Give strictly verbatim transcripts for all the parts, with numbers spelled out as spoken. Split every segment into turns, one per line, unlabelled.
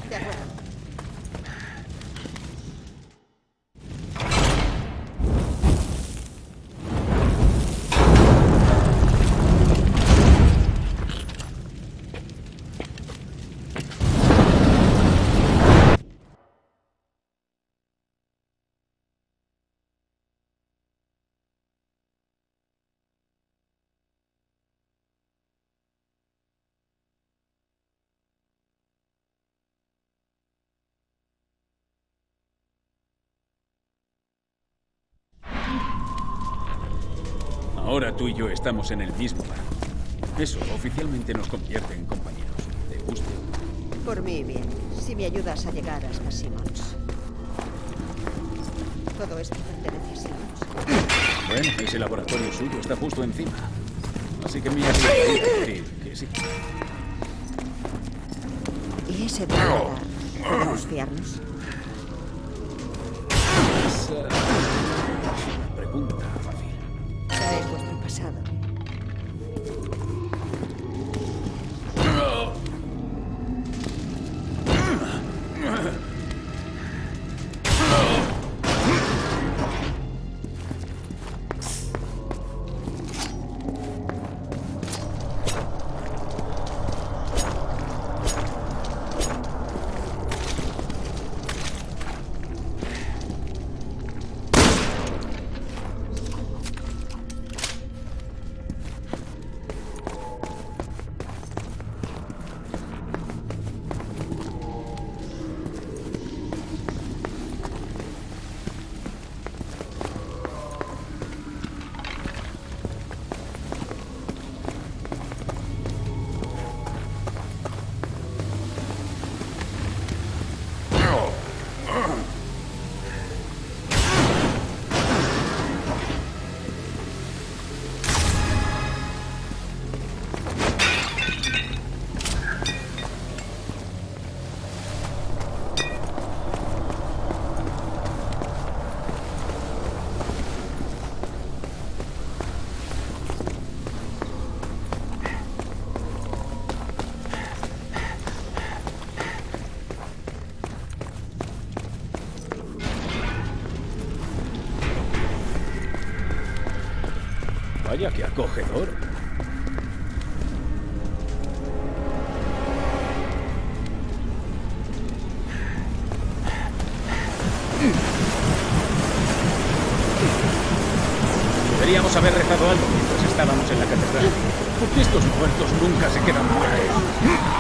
De acuerdo.
Ahora tú y yo estamos en el mismo barco. Eso oficialmente nos convierte en compañeros. ¿Te gusta?
Por mí, bien. Si me ayudas a llegar hasta Simmons. Todo esto pertenece a Simmons.
Bueno, ese laboratorio suyo está justo encima. Así que me arriesgaría a decir que sí.
¿Y ese radar? ¿Podemos fiarnos?
Esa es una pregunta fácil.
Es vuestro pasado.
Vaya, qué acogedor. Deberíamos haber rezado algo mientras estábamos en la catedral. Porque estos muertos nunca se quedan muertos.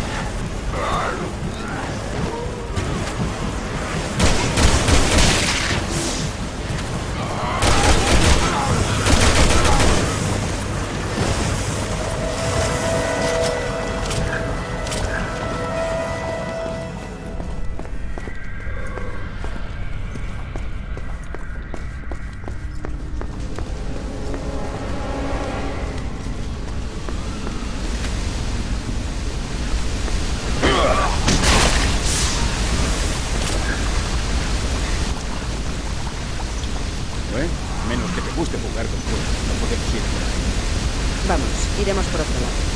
Menos que te guste jugar con fuego. No podemos ir por ahí.
Vamos, iremos por otro lado.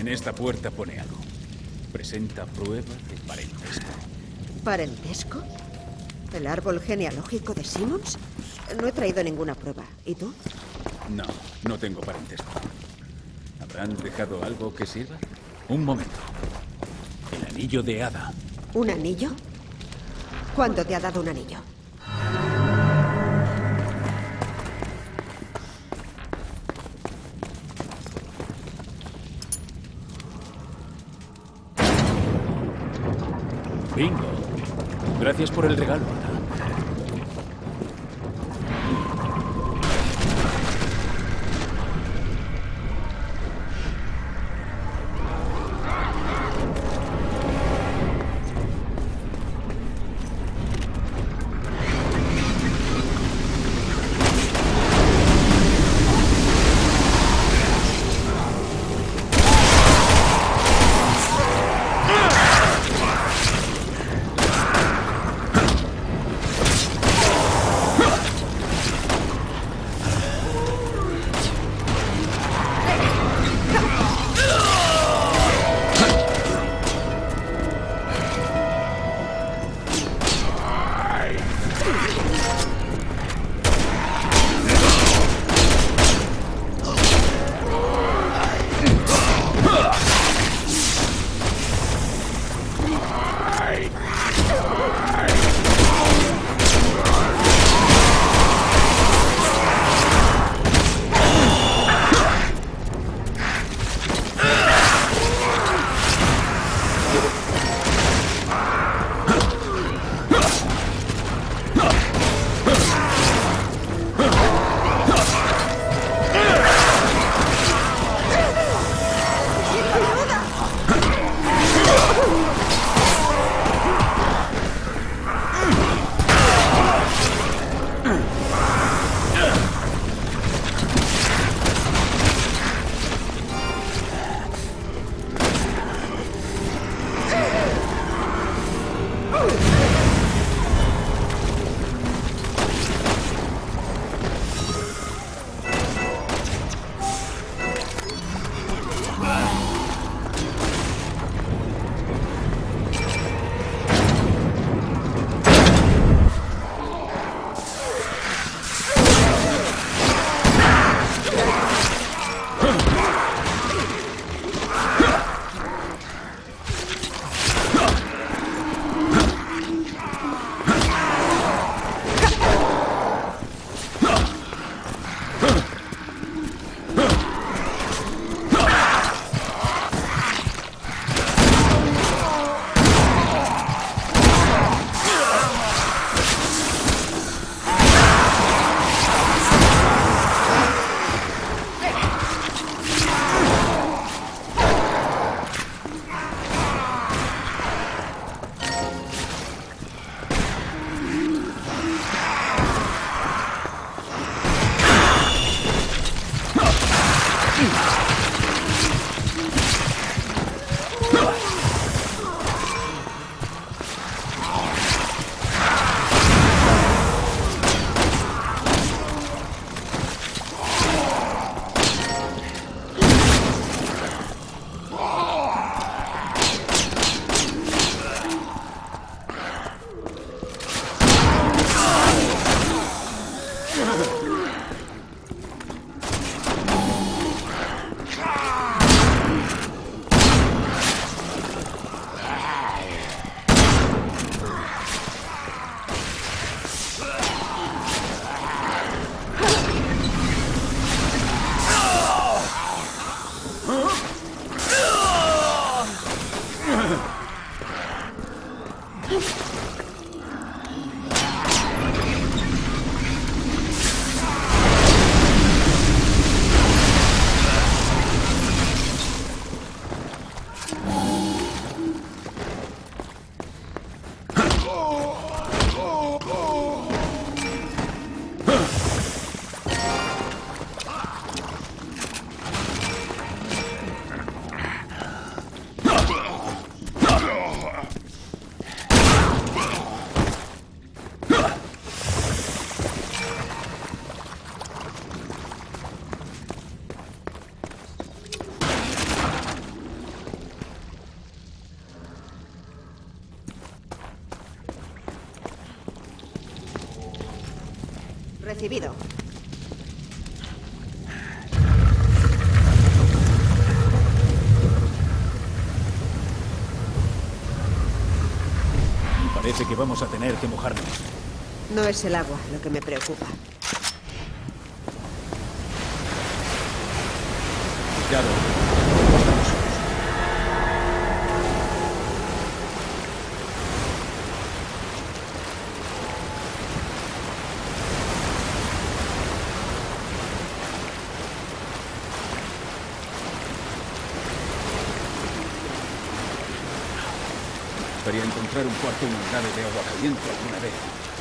esta puerta pone algo. Presenta prueba de parentesco.
¿Parentesco? ¿El árbol genealógico de Simmons? No he traído ninguna prueba. ¿Y tú?
No, no tengo parentesco. ¿Habrán dejado algo que sirva? Un momento. El anillo de Ada.
¿Un anillo? ¿Cuándo te ha dado un anillo?
Bingo. Gracias por el regalo, Ada.
Recibido.
Parece que vamos a tener que mojarnos.
No es el agua lo que me preocupa.
Cuidado. Debería encontrar un cuarto inundable de agua caliente alguna vez.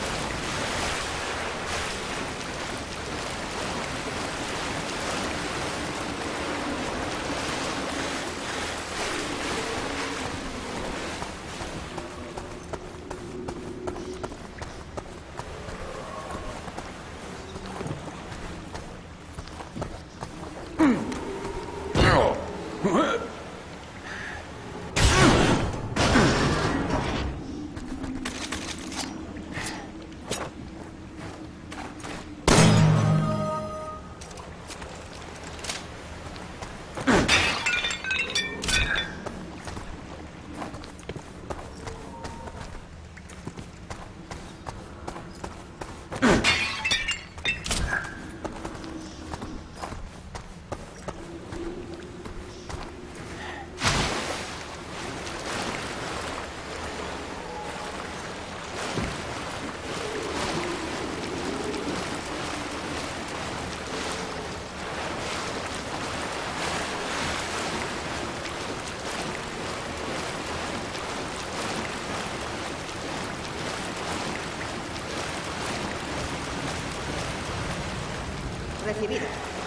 Recibido.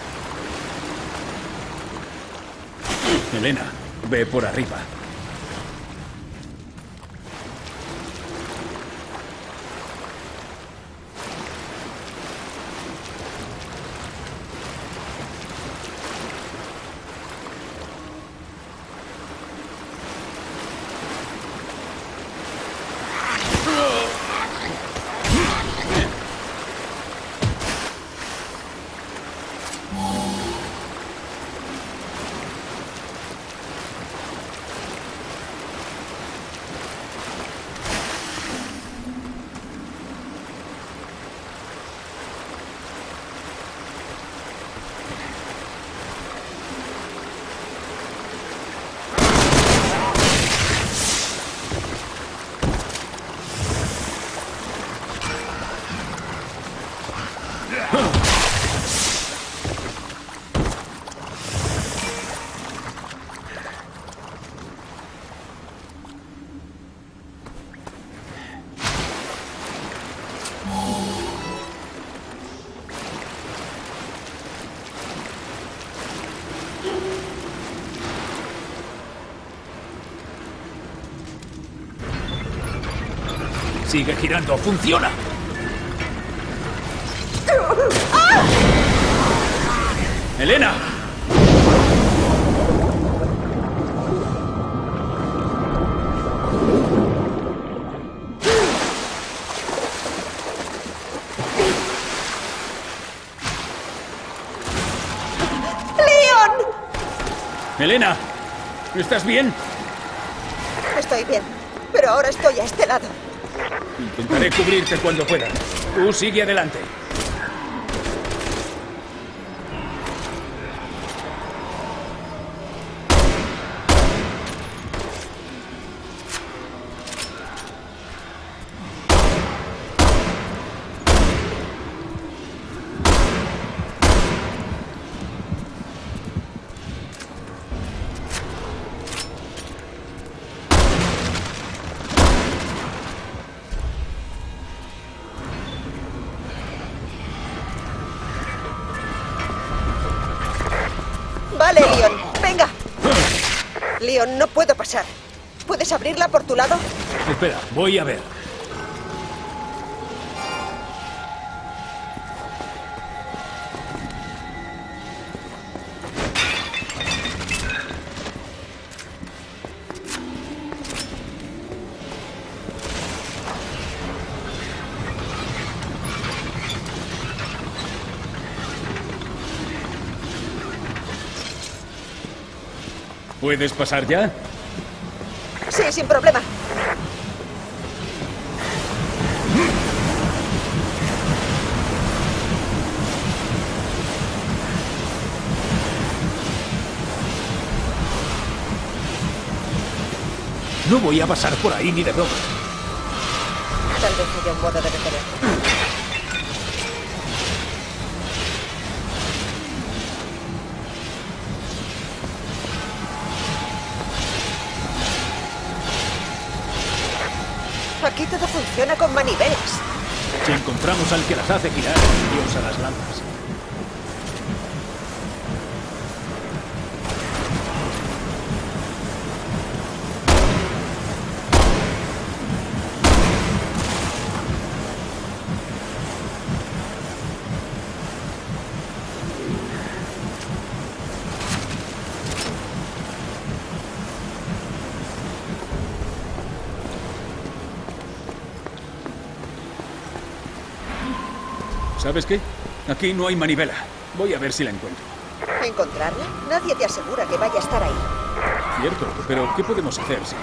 Elena, ve por arriba. Sigue girando, funciona. ¡Elena!
¡Leon!
¡Elena! ¿Estás bien?
Estoy bien, pero ahora estoy a este lado.
Intentaré cubrirte cuando pueda. Tú sigue adelante.
Vale, Leon, venga. Leon, no puedo pasar. ¿Puedes abrirla por tu lado?
Espera, voy a ver. ¿Puedes pasar ya?
Sí, sin problema.
No voy a pasar por ahí ni de broma.
Tal vez haya un modo de detenerlo. Aquí todo funciona con manivelas.
Si encontramos al que las hace girar, Dios a las lanzas. ¿Sabes qué? Aquí no hay manivela. Voy a ver si la encuentro.
¿Encontrarla? Nadie te asegura que vaya a estar ahí.
Cierto, pero ¿qué podemos hacer si...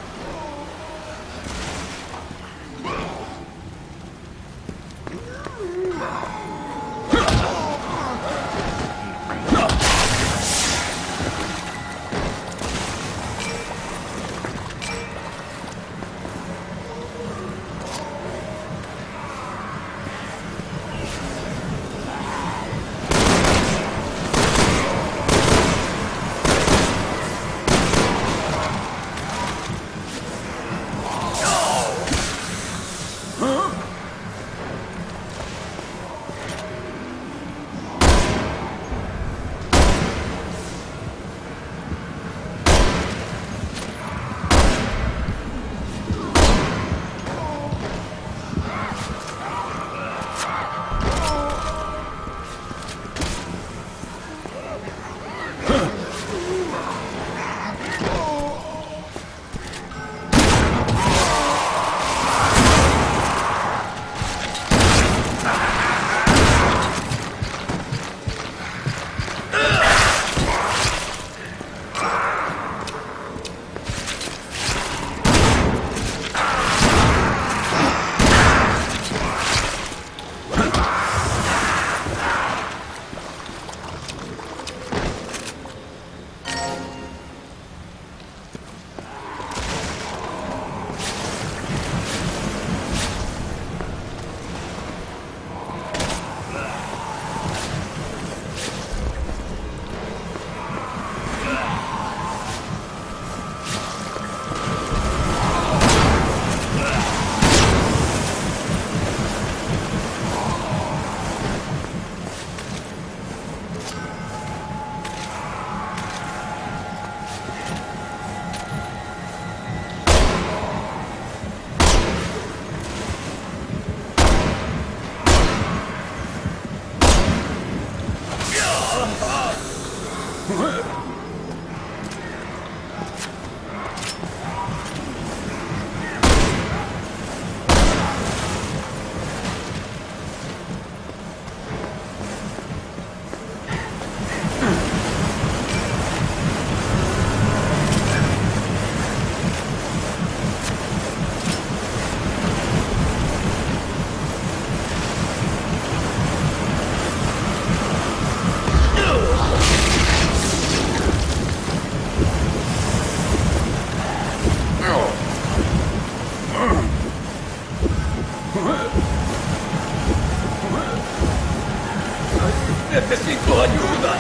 ¡Necesito ayuda!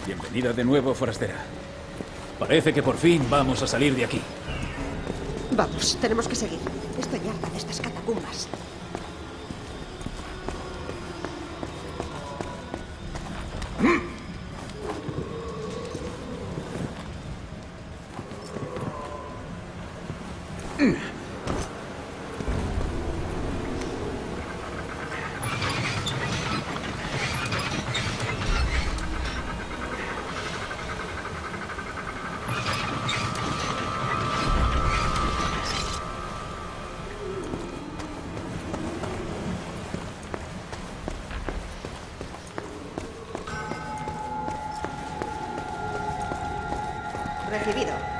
Bienvenida de nuevo, forastera. Parece que por fin vamos a salir de aquí.
Vamos, tenemos que seguir. Estoy harta de estas catacumbas. Recibido.